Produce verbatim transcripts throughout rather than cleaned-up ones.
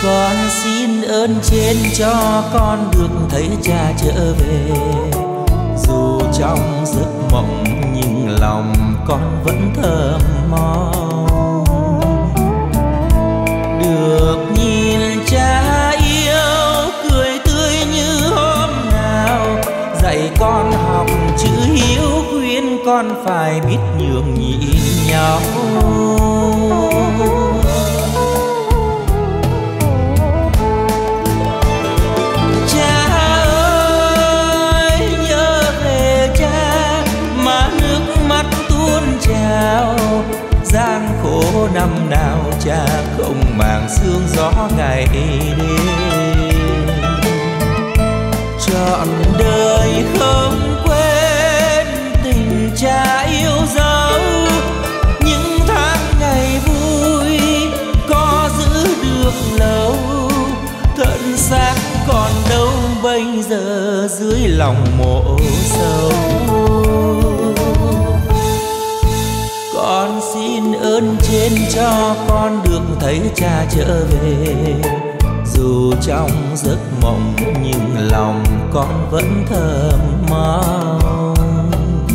Con xin ơn trên cho con được thấy cha trở về. Dù trong giấc mộng nhưng lòng con vẫn thầm mong được nhìn cha yêu cười tươi như hôm nào. Dạy con học chữ hiếu, khuyên con phải biết nhường nhịn nhau. Gian khổ năm nào cha không màng sương gió ngày đêm. Trọn đời không quên tình cha yêu dấu. Những tháng ngày vui có giữ được lâu. Thân xác còn đâu bây giờ dưới lòng mộ sâu. Con xin ơn trên cho con được thấy cha trở về. Dù trong giấc mộng nhưng lòng con vẫn thầm mong.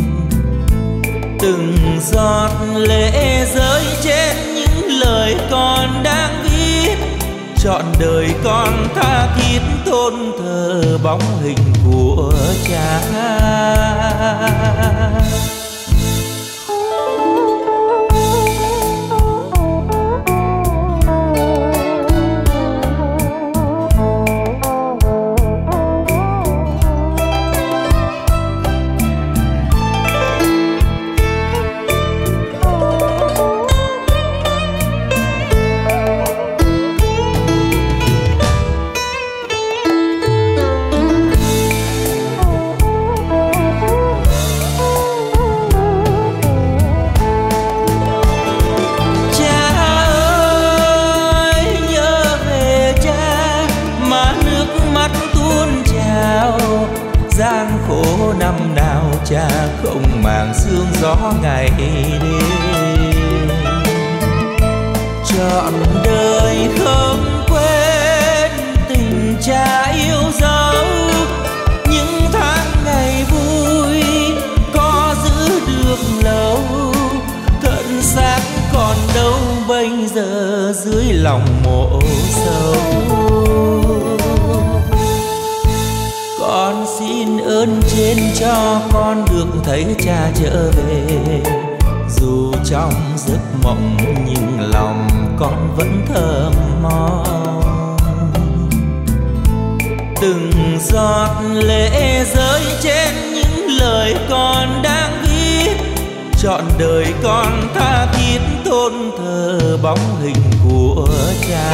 Từng giọt lệ rơi trên những lời con đang viết. Trọn đời con tha thiết tôn thờ bóng hình của cha. Gian khổ năm nào cha không màng sương gió ngày đêm. Trọn đời không quên tình cha yêu dấu. Những tháng ngày vui có giữ được lâu. Thân xác còn đâu bây giờ dưới lòng mộ sâu. Con xin ơn trên cho con được thấy cha trở về. Dù trong giấc mộng nhưng lòng con vẫn thầm mong. Từng giọt lệ rơi trên những lời con đang viết. Trọn đời con tha thiết tôn thờ bóng hình của cha.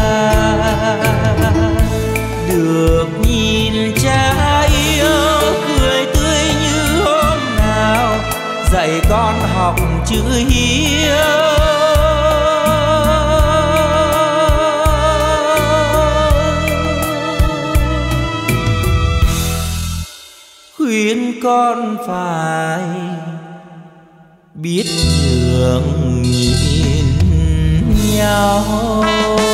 Được nhìn cha yêu cười tươi như hôm nào. Dạy con học chữ hiếu, khuyên con phải biết nhường nhịn nhau.